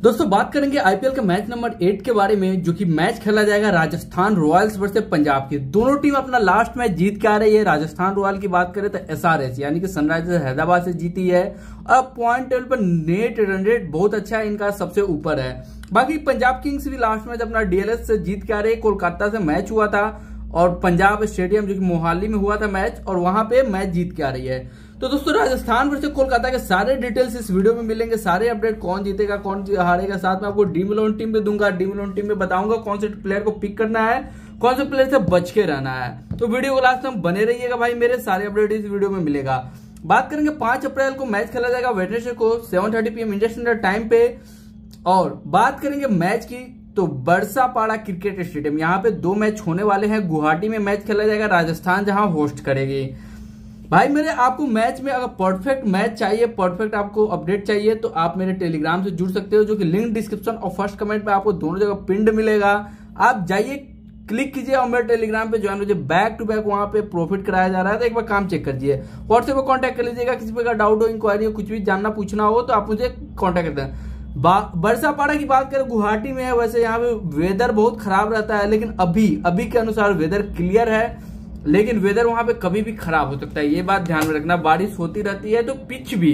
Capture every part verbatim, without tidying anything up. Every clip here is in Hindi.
दोस्तों बात करेंगे आईपीएल के मैच नंबर एट के बारे में, जो कि मैच खेला जाएगा राजस्थान रॉयल्स वर्सेस पंजाब की। दोनों टीम अपना लास्ट मैच जीत के आ रही है। राजस्थान रॉयल की बात करें तो एसआरएच यानी कि सनराइजर्स हैदराबाद से जीती है। अब पॉइंट टेबल पर नेट रन रेट बहुत अच्छा है, इनका सबसे ऊपर है। बाकी पंजाब किंग्स भी लास्ट मैच अपना डीएलएस से जीत के आ रही है। कोलकाता से मैच हुआ था और पंजाब स्टेडियम जो कि मोहाली में हुआ था मैच, और वहां पे मैच जीत के आ रही है। तो दोस्तों राजस्थान वर्सेस कोलकाता के सारे डिटेल्स इस वीडियो में मिलेंगे, सारे अपडेट, कौन जीतेगा कौन हारेगा, साथ में आपको ड्रीम इलेवन टीम पे दूंगा। ड्रीम इलेवन टीम में बताऊंगा कौन से प्लेयर को पिक करना है, कौन से प्लेयर से बच के रहना है। तो वीडियो को लास्ट में बने रहिएगा भाई, मेरे सारे अपडेट इस वीडियो में मिलेगा। बात करेंगे पांच अप्रैल को मैच खेला जाएगा वेडनेसडे को seven thirty P M Indian standard time पे। और बात करेंगे मैच की तो बरसापाड़ा क्रिकेट स्टेडियम, यहाँ पे दो मैच होने वाले हैं। गुवाहाटी में मैच खेला जाएगा, राजस्थान जहां होस्ट करेगी। भाई मेरे आपको मैच में अगर परफेक्ट मैच चाहिए, परफेक्ट आपको अपडेट चाहिए, तो आप मेरे टेलीग्राम से जुड़ सकते हो, जो कि लिंक डिस्क्रिप्शन और फर्स्ट कमेंट पे आपको दोनों जगह पिंड मिलेगा। आप जाइए, क्लिक कीजिए और मेरे टेलीग्राम पे ज्वाइन कीजिए। बैक टू बैक वहां पे प्रॉफिट कराया जा रहा है, तो एक बार काम चेक कर लीजिए। व्हाट्सएप पर कॉन्टैक्ट कर लीजिएगा, किसी प्रकार डाउट हो, इंक्वायरी हो, कुछ भी जानना पूछना हो तो आप मुझे कॉन्टैक्ट करते हैं। बरसापाड़ा की बात करें, गुवाहाटी में है। वैसे यहाँ पे वेदर बहुत खराब रहता है, लेकिन अभी अभी के अनुसार वेदर क्लियर है, लेकिन वेदर वहां पे कभी भी खराब हो सकता है, ये बात ध्यान में रखना। बारिश होती रहती है, तो पिच भी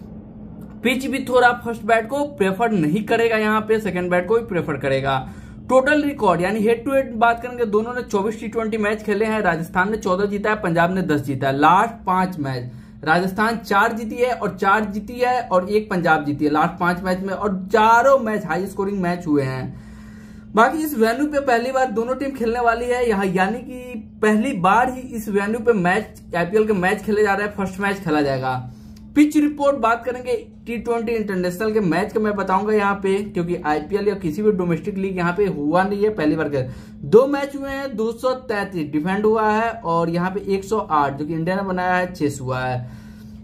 पिच भी थोड़ा फर्स्ट बैट को प्रेफर नहीं करेगा, यहाँ पे सेकंड बैट को भी प्रेफर करेगा। टोटल रिकॉर्ड यानी हेड टू हेड बात करेंगे, दोनों ने चौबीस टी ट्वेंटी मैच खेले हैं। राजस्थान ने चौदह जीता है, पंजाब ने दस जीता है। लास्ट पांच मैच राजस्थान चार जीती है और चार जीती है और एक पंजाब जीती है लास्ट पांच मैच में, और चारों मैच हाई स्कोरिंग मैच हुए हैं। बाकी इस वेन्यू पे पहली बार दोनों टीम खेलने वाली है यहाँ, यानी कि पहली बार ही इस वेन्यू पे मैच आईपीएल के मैच खेले जा रहे हैं। फर्स्ट मैच खेला जाएगा। पिच रिपोर्ट बात करेंगे टी ट्वेंटी इंटरनेशनल के मैच का मैं बताऊंगा यहाँ पे, क्योंकि आईपीएल या किसी भी डोमेस्टिक लीग यहाँ पे हुआ नहीं है, पहली बार के दो मैच हुए हैं। दो सौ तैतीस डिफेंड हुआ है और यहाँ पे एक सौ आठ जो कि इंडिया ने बनाया है चेस हुआ है।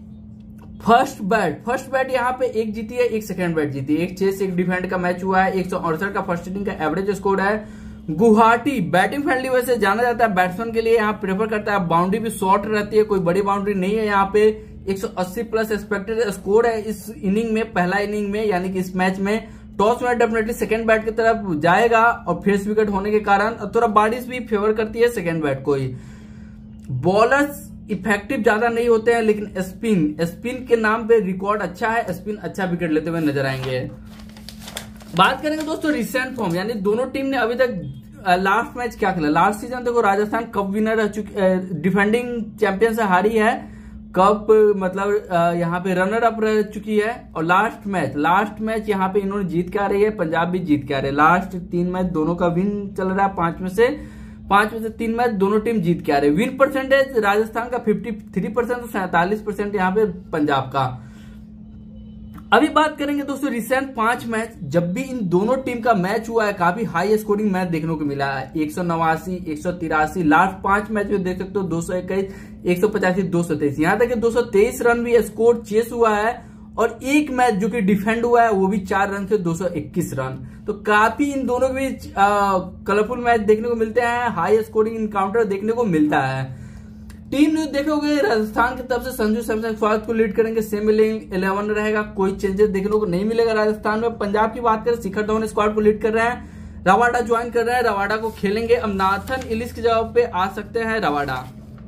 फर्स्ट बैट फर्स्ट बैट यहाँ पे एक जीती है, एक सेकंड बैट जीती है, एक चेस एक डिफेंड का मैच हुआ है। एक सौ अड़सठ का फर्स्ट इनिंग का एवरेज स्कोर है। गुवाहाटी बैटिंग फ्रेंडली वैसे जाना जाता है, बैट्समैन के लिए यहाँ प्रेफर करता है। बाउंड्री भी शॉर्ट रहती है, कोई बड़ी बाउंड्री नहीं है यहाँ पे। एक सौ अस्सी प्लस एक्सपेक्टेड स्कोर है इस इनिंग में, पहला इनिंग में, यानी कि इस मैच में टॉस में डेफिनेटली सेकंड बैट की तरफ जाएगा, और फेस विकेट होने के कारण थोड़ा बारिश भी फेवर करती है सेकंड बैट को ही। बॉलर्स इफेक्टिव ज्यादा नहीं होते हैं, लेकिन स्पिन स्पिन के नाम पे रिकॉर्ड अच्छा है, स्पिन अच्छा विकेट लेते हुए नजर आएंगे। बात करेंगे दोस्तों रिसेंट फॉर्म, यानी दोनों टीम ने अभी तक लास्ट मैच क्या खेला। लास्ट सीजन देखो राजस्थान कप विनर रह चुकी, डिफेंडिंग चैंपियन से हारी है, कप मतलब यहाँ पे रनर अप रह चुकी है। और लास्ट मैच लास्ट मैच यहाँ पे इन्होंने जीत के आ रही है, पंजाब भी जीत के आ रही है। लास्ट तीन मैच दोनों का विन चल रहा है, पांच में से पांच में से तीन मैच दोनों टीम जीत के आ रहे हैं। विन परसेंटेज राजस्थान का तिरेपन परसेंट और सैंतालीस परसेंट यहाँ पे पंजाब का। अभी बात करेंगे दोस्तों रिसेंट पांच मैच, जब भी इन दोनों टीम का मैच हुआ है काफी हाई स्कोरिंग मैच देखने को मिला है। एक सौ नवासी एक सौ तिरासी लास्ट पांच मैच में देख सकते हो, दो सौ इक्कीस एक सौ पचासी दो सौ तेईस, यहाँ तक कि दो सौ तेईस रन भी स्कोर चेस हुआ है। और एक मैच जो कि डिफेंड हुआ है वो भी चार रन से दो सौ इक्कीस रन। तो काफी इन दोनों के बीच कलरफुल मैच देखने को मिलते हैं, हाई स्कोरिंग इनकाउंटर देखने को मिलता है। टीम न्यूज देखोगे राजस्थान की तरफ से संजू सैमसन स्वागत को लीड करेंगे, सेम इलेवन रहेगा, कोई चेंजेस देखने को नहीं मिलेगा राजस्थान में। पंजाब की बात करें, शिखर धवन स्क्वाड को लीड कर रहे हैं, रवाडा ज्वाइन कर रहे हैं, रवाडा को खेलेंगे। अब नाथन इलिस की जगह पे आ सकते हैं रवाडा।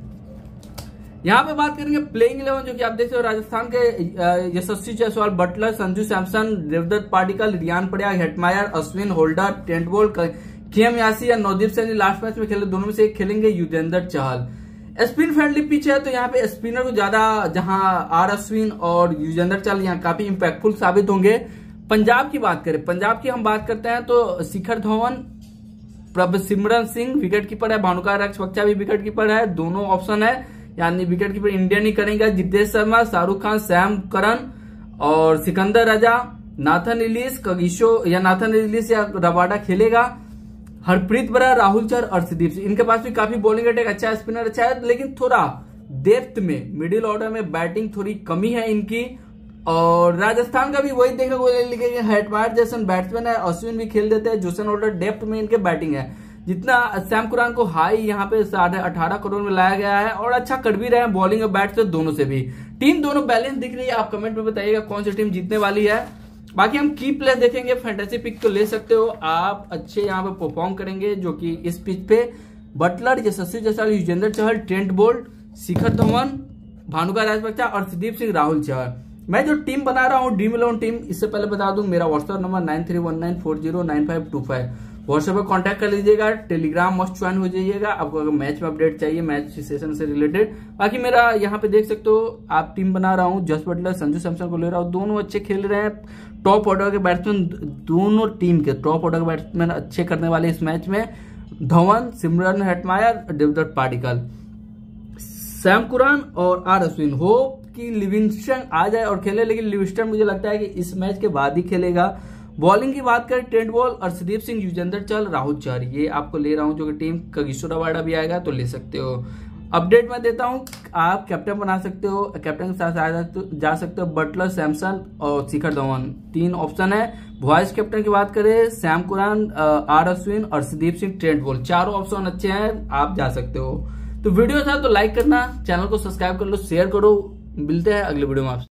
यहाँ पे बात करेंगे प्लेइंग इलेवन, जो कि आप देख सकते हो राजस्थान के यशस्वी जायसवाल, बटलर, संजू सैमसन, देवदत्त पाटिकल, रियान पडियाल, Hetmyer, Ashwin, Holder, Trent Boult, KM Asif या नवदीप सैनी लास्ट मैच में खेले, दोनों में से एक खेलेंगे। Yuzvendra Chahal spin friendly pitch है, तो यहाँ पे स्पिनर को ज्यादा, जहां आर अश्विन और युजवेंद्र चहल यहाँ काफी इंपैक्टफुल साबित होंगे। पंजाब की बात करें, पंजाब की हम बात करते हैं तो शिखर धवन, प्रभसिमरन सिंह विकेट कीपर है, भानुका रक्षपक्षा भी विकेट कीपर है, दोनों ऑप्शन है, यानी विकेट कीपर इंडिया नहीं करेंगे। जितेश शर्मा, शाहरुख खान, सैम करन और सिकंदर राजा, नाथन इलिस, कगिशो या नाथन इलिस या रबाडा खेलेगा। हरप्रीत बरा, राहुल चहर, अर्शदीप सिंह, इनके पास भी काफी बॉलिंग अटैक अच्छा है, स्पिनर अच्छा है, लेकिन थोड़ा डेप्थ में मिडिल ऑर्डर में बैटिंग थोड़ी कमी है इनकी। और राजस्थान का भी वही देखने को मिलेगा, हेटमायर जैसन बैट्समैन है, अश्विन भी खेल देते हैं, जोसन ऑर्डर डेप्थ में इनके बैटिंग है। जितना सैम कुरान को हाई यहाँ पे साढ़े अठारह करोड़ में लाया गया है, और अच्छा कर भी रहे हैं बॉलिंग और बैट से दोनों से भी। टीम दोनों बैलेंस दिख रही है, आप कमेंट में बताइएगा कौन सी टीम जीतने वाली है। बाकी हम की प्लेस देखेंगे, फैंटेसी पिक तो ले सकते हो आप, अच्छे यहाँ पे परफॉर्म करेंगे जो कि इस पिच पे Buttler, Yashasvi Jaiswal, Yuzvendra Chahal, Trent Boult, Shikhar Dhawan, Bhanuka Rajapaksa और संदीप सिंह, राहुल चहर। मैं जो टीम बना रहा हूँ ड्रीम इलेवन टीम, इससे पहले बता दूं मेरा WhatsApp number nine three one nine four zero nine five two five, WhatsApp पर कॉन्टैक्ट कर लीजिएगा। टेलीग्राम मस्ट ज्वाइन हो जाइएगा आपको अगर मैच में अपडेट चाहिए, मैच सेशन से रिलेटेड। बाकी मेरा यहाँ पे देख सकते हो आप टीम बना रहा हूँ, जस बटलर, संजू सैमसन को ले रहा हूँ, दोनों अच्छे खेल रहे हैं। टॉप ऑर्डर के बैट्समैन, दोनों टीम के टॉप ऑर्डर के बैट्समैन अच्छे करने वाले इस मैच में, Dhawan, Simran Hetmyer, Devdutt Padikkal, Sam Curran और आर अश्विन। होप कि लिविंगस्टन आ जाए और खेले, लेकिन लिविंगस्टन मुझे लगता है कि इस मैच के बाद ही खेलेगा। बॉलिंग की बात करें, ट्रेंट बोल्ट, अर्शदीप सिंह, युजवेंद्र चहल, राहुल चहर, ये आपको ले रहा हूं जो कि टीम कागिसो रबाडा भी आएगा तो ले सकते हो। अपडेट मैं देता हूं, आप कैप्टन बना सकते हो, कैप्टन के साथ जा सकते हो बटलर, सैमसन और शिखर धवन, तीन ऑप्शन है। वाइस कैप्टन की बात करें, Sam Curran, R Ashwin, Arshdeep Singh, Trent Boult, चारों ऑप्शन अच्छे हैं, आप जा सकते हो। तो वीडियो था तो लाइक करना, चैनल को सब्सक्राइब कर लो, शेयर करो। मिलते हैं अगले वीडियो में आपसे।